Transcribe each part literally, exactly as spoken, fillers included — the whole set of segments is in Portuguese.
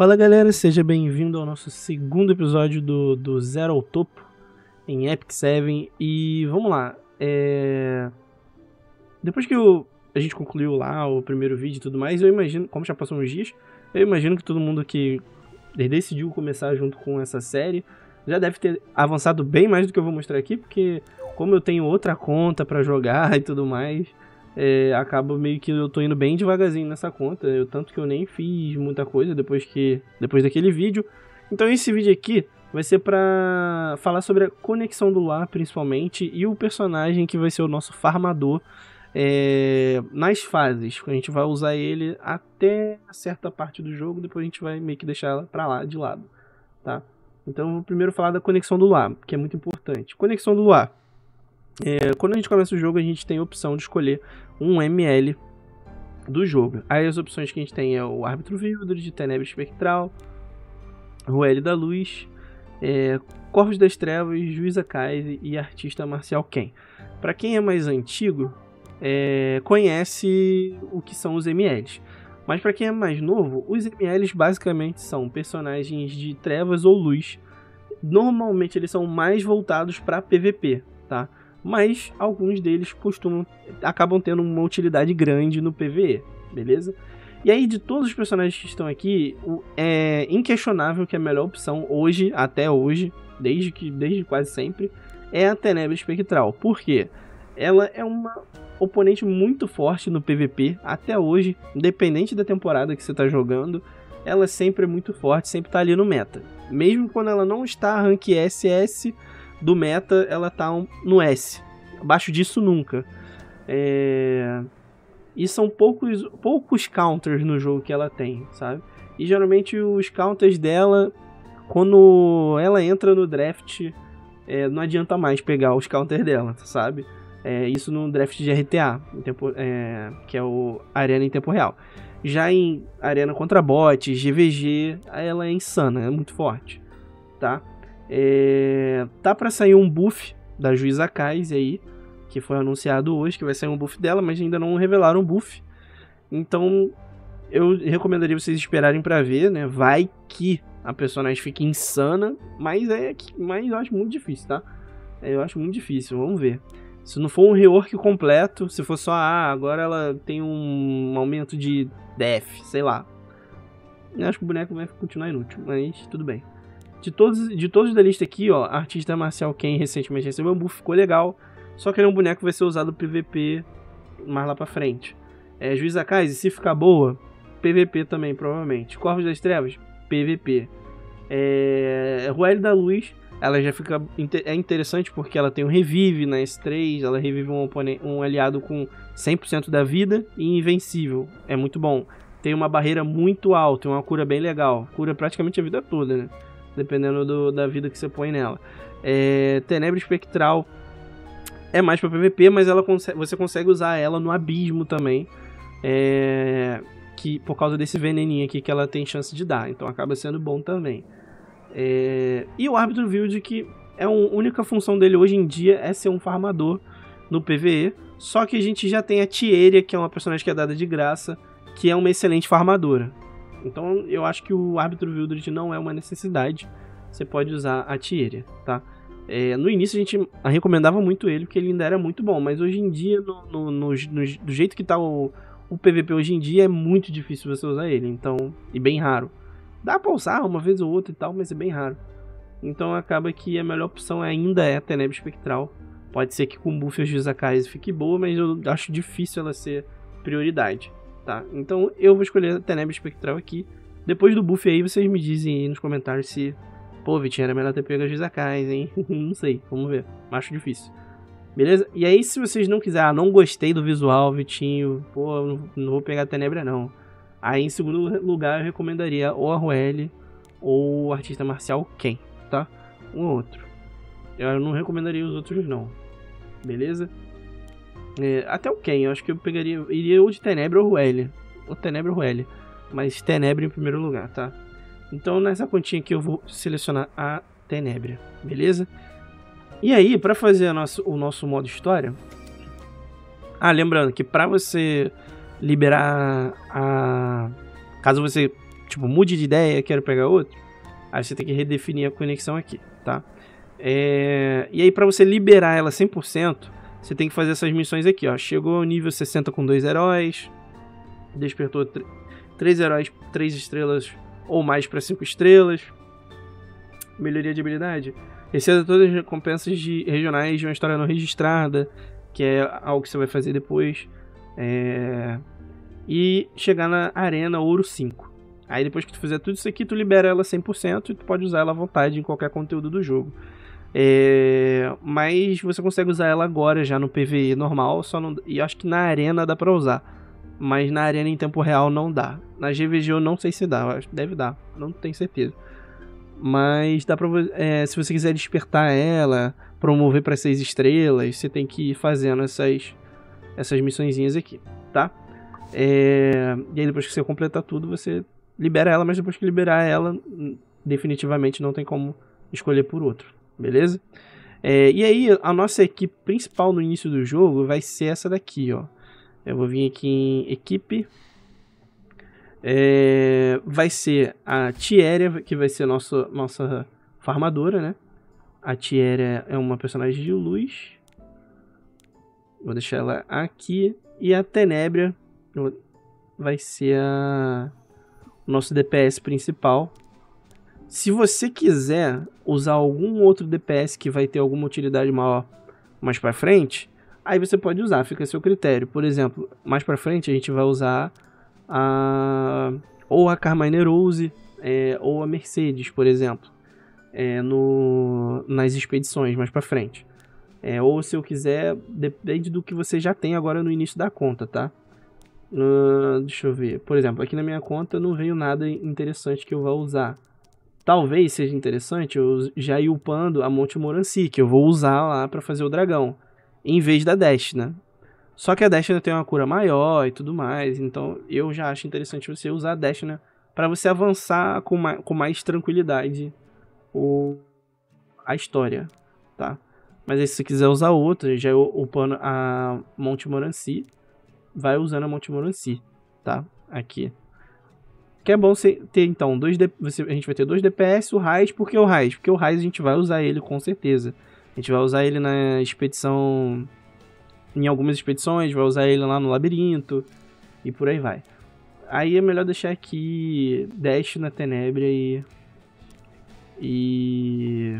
Fala galera, seja bem-vindo ao nosso segundo episódio do, do Zero ao Topo em Epic Seven. E vamos lá, é... depois que eu, a gente concluiu lá o primeiro vídeo e tudo mais, eu imagino, como já passou uns dias, eu imagino que todo mundo que decidiu começar junto com essa série já deve ter avançado bem mais do que eu vou mostrar aqui, porque como eu tenho outra conta pra jogar e tudo mais, é, acaba meio que eu tô indo bem devagarzinho nessa conta, eu, tanto que eu nem fiz muita coisa depois, que, depois daquele vídeo. Então esse vídeo aqui vai ser pra falar sobre a conexão do lar, principalmente, e o personagem que vai ser o nosso farmador é, nas fases. A gente vai usar ele até certa parte do jogo, depois a gente vai meio que deixar ela pra lá, de lado, tá? Então eu vou primeiro falar da conexão do lar, que é muito importante. Conexão do lar. É, quando a gente começa o jogo, a gente tem a opção de escolher um M L do jogo. Aí as opções que a gente tem é o Árbitro Wildred, Tenebra Espectral, Ruele da Luz, é, Corvos das Trevas, Juíza Kaiser e Artista Marcial Ken. Para quem é mais antigo, é, conhece o que são os M Ls. Mas para quem é mais novo, os M Ls basicamente são personagens de trevas ou luz. Normalmente eles são mais voltados para P V P, tá? Mas alguns deles costumam, acabam tendo uma utilidade grande no P V E, beleza? E aí, de todos os personagens que estão aqui, é inquestionável que a melhor opção hoje, até hoje, desde, que, desde quase sempre, é a Tenebra Espectral. Por quê? Ela é uma oponente muito forte no P V P, até hoje, independente da temporada que você está jogando, ela sempre é muito forte, sempre está ali no meta. Mesmo quando ela não está rank S S do meta, ela tá no S. Abaixo disso, nunca. É... E são poucos, poucos counters no jogo que ela tem, sabe? E geralmente os counters dela, quando ela entra no draft, é, não adianta mais pegar os counters dela, sabe? É, isso no draft de R T A, em tempo, é, que é o Arena em tempo real. Já em Arena contra bots, G V G, ela é insana, é muito forte, tá? É, tá pra sair um buff da Juíza Kaiser aí, que foi anunciado hoje, que vai sair um buff dela, mas ainda não revelaram o buff. Então eu recomendaria vocês esperarem pra ver, né? Vai que a personagem fique insana, mas, é, mas eu acho muito difícil, tá? Eu acho muito difícil, vamos ver. Se não for um rework completo, se for só, ah, agora ela tem um aumento de def, sei lá. Eu acho que o boneco vai continuar inútil, mas tudo bem. De todos, de todos da lista aqui, ó, Artista Marcial Ken recentemente recebeu um buff, ficou legal. Só que ele é um boneco que vai ser usado P V P mais lá pra frente. É, Juíza Kaiser, se ficar boa, P V P também, provavelmente. Corvos das Trevas, P V P. É, Ruele da Luz, ela já fica... É interessante porque ela tem um revive na S três, ela revive um, oponente, um aliado com cem por cento da vida e invencível. É muito bom. Tem uma barreira muito alta, uma cura bem legal. Cura praticamente a vida toda, né? Dependendo do, da vida que você põe nela. É, Tenebra Espectral é mais para P V P, mas ela consegue, você consegue usar ela no abismo também, é, que, por causa desse veneninho aqui que ela tem chance de dar, então acaba sendo bom também. É, e o Árbitro Wildred, que é a única função dele hoje em dia é ser um farmador no P V E, só que a gente já tem a Tieria, que é uma personagem que é dada de graça, que é uma excelente farmadora. Então eu acho que o Árbitro Wildred não é uma necessidade. Você pode usar a Tieria, tá? É, no início a gente recomendava muito ele, porque ele ainda era muito bom. Mas hoje em dia, no, no, no, no, do jeito que tá o, o P V P hoje em dia, é muito difícil você usar ele. Então, e bem raro. Dá pra usar uma vez ou outra e tal, mas é bem raro. Então acaba que a melhor opção ainda é a Tenebra Espectral. Pode ser que com buff a Juíza Kaiser fique boa, mas eu acho difícil ela ser prioridade. Tá, então eu vou escolher a Tenebra Espectral aqui. Depois do buff aí, vocês me dizem aí nos comentários se... Pô, Vitinho, era melhor ter pego a Juíza Kaiser, hein? Não sei, vamos ver. Acho difícil. Beleza? E aí, se vocês não quiserem... Ah, não gostei do visual, Vitinho. Pô, não, não vou pegar a Tenebra, não. Aí, em segundo lugar, eu recomendaria ou a Ruele ou o Artista Marcial Ken, tá? Um ou outro. Eu não recomendaria os outros, não. Beleza? É, até o Ken, eu acho que eu pegaria, iria ou de Tenebra ou Ruele, ou Tenebra ou Ruele, mas Tenebra em primeiro lugar, tá? Então nessa continha aqui eu vou selecionar a Tenebra, beleza? E aí, pra fazer a nosso, o nosso modo história, ah, lembrando que pra você liberar a... Caso você tipo, mude de ideia, quero pegar outro, aí você tem que redefinir a conexão aqui, tá? É, e aí pra você liberar ela cem por cento, você tem que fazer essas missões aqui, ó. Chegou ao nível sessenta com dois heróis, despertou três heróis, três estrelas ou mais para cinco estrelas, melhoria de habilidade, receba todas as recompensas de regionais de uma história não registrada, que é algo que você vai fazer depois, é... e chegar na Arena Ouro cinco. Aí depois que tu fizer tudo isso aqui, tu libera ela cem por cento e tu pode usar ela à vontade em qualquer conteúdo do jogo. É... Mas você consegue usar ela agora já no P V E normal, só não... e acho que na Arena dá pra usar. Mas na Arena em tempo real não dá. Na G V G eu não sei se dá, deve dar, não tenho certeza. Mas dá pra, é, se você quiser despertar ela, promover para seis estrelas, você tem que ir fazendo essas, essas missõezinhas aqui, tá? É, e aí depois que você completar tudo, você libera ela, mas depois que liberar ela, definitivamente não tem como escolher por outro, beleza? É, e aí a nossa equipe principal no início do jogo vai ser essa daqui, ó. Eu vou vir aqui em equipe. É, vai ser a Tieria, que vai ser nossa, nossa farmadora, né? A Tieria é uma personagem de luz. Vou deixar ela aqui. E a Tenebria vai ser a nosso D P S principal. Se você quiser usar algum outro D P S que vai ter alguma utilidade maior mais pra frente, aí você pode usar, fica a seu critério. Por exemplo, mais pra frente a gente vai usar a, ou a Carmine Rose, é, ou a Mercedes, por exemplo, é, no, nas expedições mais pra frente. É, ou se eu quiser, depende do que você já tem agora no início da conta, tá? Uh, deixa eu ver. Por exemplo, aqui na minha conta não veio nada interessante que eu vá usar. Talvez seja interessante eu já ir upando a Monte Moranci, que eu vou usar lá pra fazer o dragão, em vez da Destina. Só que a Destina tem uma cura maior e tudo mais, então eu já acho interessante você usar a Destina para você avançar com mais, com mais tranquilidade o, a história, tá? Mas aí, se você quiser usar outra, já upando a Monte Moranci, vai usando a Monte Moranci, tá? Aqui. Que é bom você ter, então, dois D, você, a gente vai ter dois D P S, o Raiz. Por que o Raiz? Porque o Raiz a gente vai usar ele com certeza. A gente vai usar ele na expedição... Em algumas expedições, vai usar ele lá no labirinto e por aí vai. Aí é melhor deixar aqui Destina, Tenebria e... E...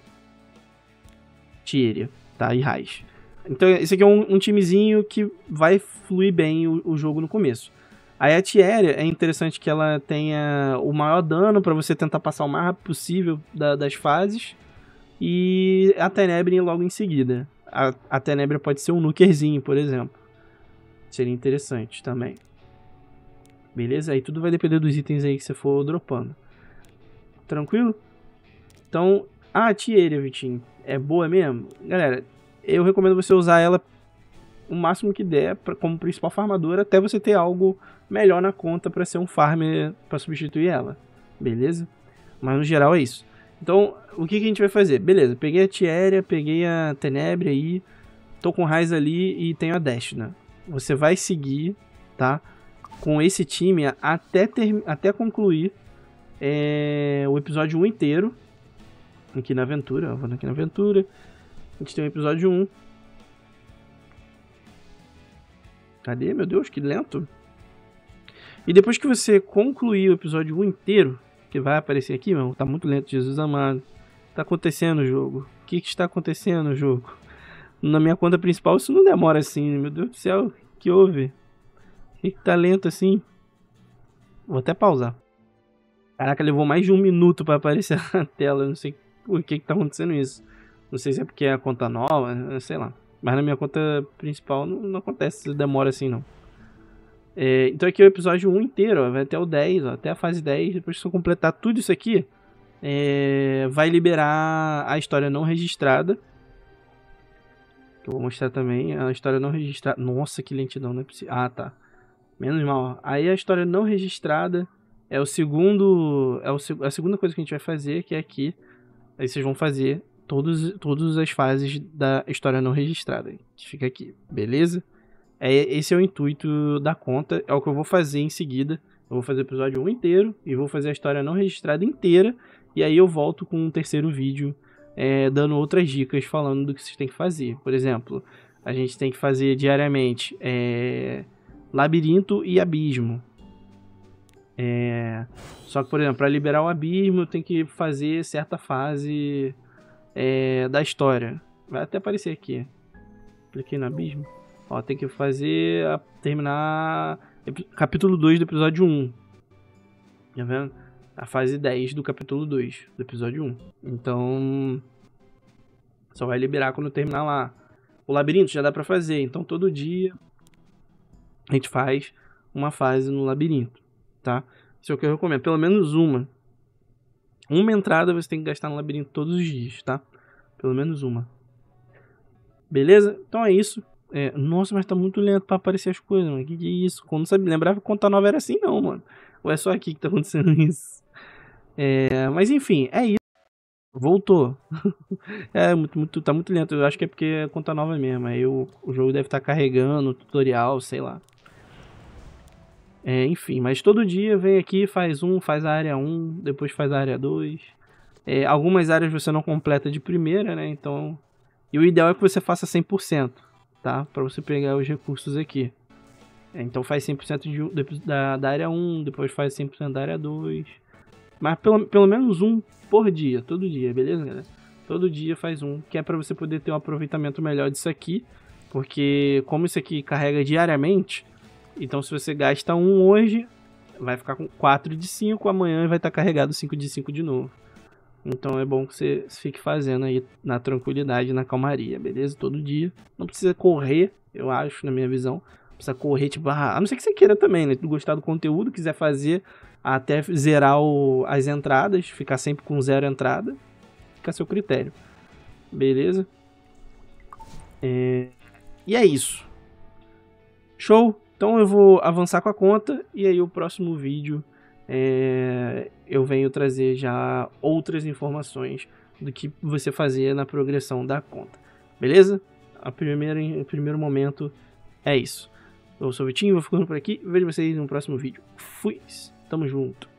Tieria, tá? E Raiz. Então esse aqui é um, um timezinho que vai fluir bem o, o jogo no começo. Aí a Tieria é interessante que ela tenha o maior dano para você tentar passar o mais rápido possível da, das fases. E a Tenebria logo em seguida. A, a Tenebria pode ser um nukerzinho, por exemplo. Seria interessante também. Beleza? Aí tudo vai depender dos itens aí que você for dropando. Tranquilo? Então, a Tieria, Vitinho, é boa mesmo? Galera, eu recomendo você usar ela o máximo que der pra, como principal farmadora, até você ter algo melhor na conta para ser um farmer para substituir ela. Beleza? Mas no geral é isso. Então, o que, que a gente vai fazer? Beleza, peguei a Tieria, peguei a Tenebria aí, tô com Raiz ali e tenho a Destina. Você vai seguir, tá? Com esse time até, ter, até concluir é, o episódio um inteiro. Aqui na aventura, ó, vou aqui na aventura. A gente tem o episódio um. Cadê? Meu Deus, que lento. E depois que você concluir o episódio um inteiro, que vai aparecer aqui, mano, tá muito lento, Jesus amado. Tá acontecendo o jogo. O que que está acontecendo no jogo? Na minha conta principal isso não demora assim, meu Deus do céu, o que houve? O que que tá lento assim? Vou até pausar. Caraca, levou mais de um minuto pra aparecer na tela, não sei por que que tá acontecendo isso. Não sei se é porque é a conta nova, sei lá. Mas na minha conta principal não, não acontece, demora assim não. É, então aqui é o episódio um inteiro, ó, vai até o dez, ó, até a fase dez. Depois que eu completar tudo isso aqui, é, vai liberar a história não registrada. Que eu vou mostrar também a história não registrada. Nossa, que lentidão, não é possível. Ah, tá. Menos mal. Aí a história não registrada é o segundo, é o, a segunda coisa que a gente vai fazer, que é aqui. Aí vocês vão fazer todos, todas as fases da história não registrada, que fica aqui, beleza? É, esse é o intuito da conta, é o que eu vou fazer em seguida. Eu Eu vou fazer o episódio um inteiro e vou fazer a história não registrada inteira. E aí eu volto com um terceiro vídeo é, dando outras dicas falando do que vocês têm que fazer. Por exemplo, a gente tem que fazer diariamente é, labirinto e abismo. É, só que, por exemplo, para liberar o abismo tem que fazer certa fase é, da história. Vai até aparecer aqui. Cliquei no abismo. Ó, tem que fazer, a, terminar capítulo dois do episódio um. Tá vendo? A fase dez do capítulo dois do episódio um. Então, só vai liberar quando terminar lá. O labirinto já dá pra fazer. Então, todo dia a gente faz uma fase no labirinto, tá? Isso é o que eu recomendo. Pelo menos uma. Uma entrada você tem que gastar no labirinto todos os dias, tá? Pelo menos uma. Beleza? Então é isso. É, nossa, mas tá muito lento pra aparecer as coisas, mano. Que que é isso? Quando sabe, lembrava que Conta Nova era assim, não, mano. Ou é só aqui que tá acontecendo isso? É, mas enfim, é isso. Voltou. É, muito, muito, tá muito lento. Eu acho que é porque é Conta Nova mesmo. Aí o, o jogo deve estar tá carregando o tutorial, sei lá. É, enfim, mas todo dia vem aqui, faz um, faz a área um, depois faz a área dois. É, algumas áreas você não completa de primeira, né? Então. E o ideal é que você faça cem por cento, tá? Pra você pegar os recursos aqui. É, então faz cem por cento de, da, da área um, depois faz cem por cento da área dois. Mas pelo, pelo menos um por dia, todo dia, beleza, galera? Todo dia faz um, que é pra você poder ter um aproveitamento melhor disso aqui. Porque como isso aqui carrega diariamente, então se você gasta um hoje, vai ficar com quatro de cinco, amanhã vai estar carregado cinco de cinco de novo. Então é bom que você fique fazendo aí na tranquilidade, na calmaria, beleza? Todo dia. Não precisa correr, eu acho, na minha visão. Não precisa correr, tipo, ah, a não ser que você queira também, né? Gostar do conteúdo, quiser fazer até zerar o, as entradas, ficar sempre com zero entrada, fica a seu critério. Beleza? É... E é isso. Show? Então eu vou avançar com a conta e aí o próximo vídeo... É, eu venho trazer já outras informações do que você fazer na progressão da conta, beleza? A primeira, em primeiro momento é isso. Eu sou o Vitinho, vou ficando por aqui, vejo vocês no próximo vídeo. Fui, tamo junto.